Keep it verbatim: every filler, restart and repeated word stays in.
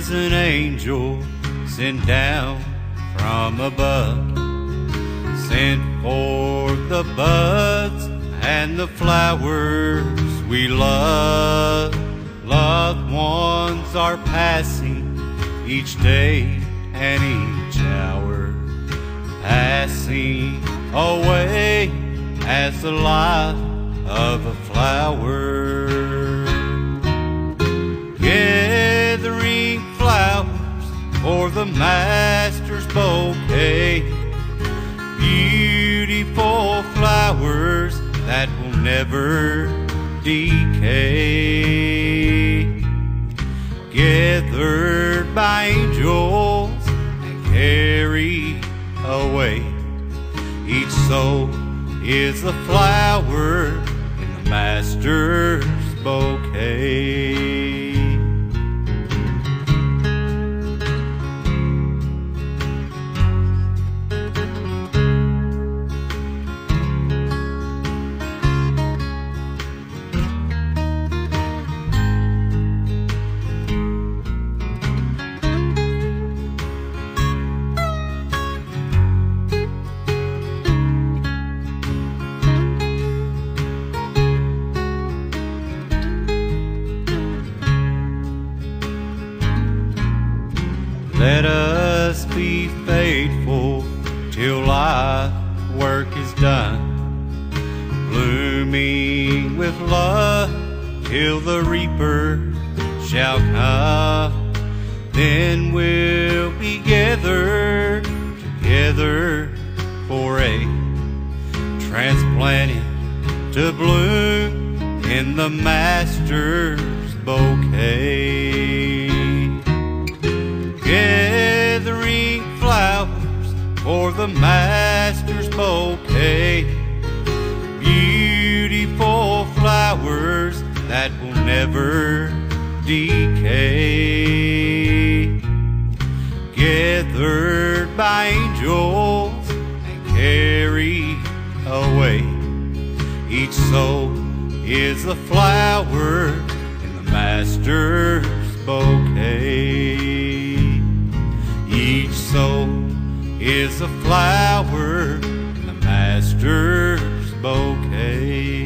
is an angel sent down from above, sent forth the buds and the flowers we love. Loved ones are passing each day and each hour, passing away as the life of a flower. Gathering flowers for the Master's bouquet, beautiful flowers that will never decay, gathered by angels and carried away. Each soul is a flower in the Master's bouquet. Let us be faithful till life work is done, blooming with love till the reaper shall come. Then we'll be gathered together for a transplanted to bloom in the Master's bouquet. Gathering flowers for the Master's bouquet, beautiful flowers that will never decay, gathered by angels and carried away. Each soul is a flower in the Master's bouquet. Each soul is a flower in the Master's bouquet.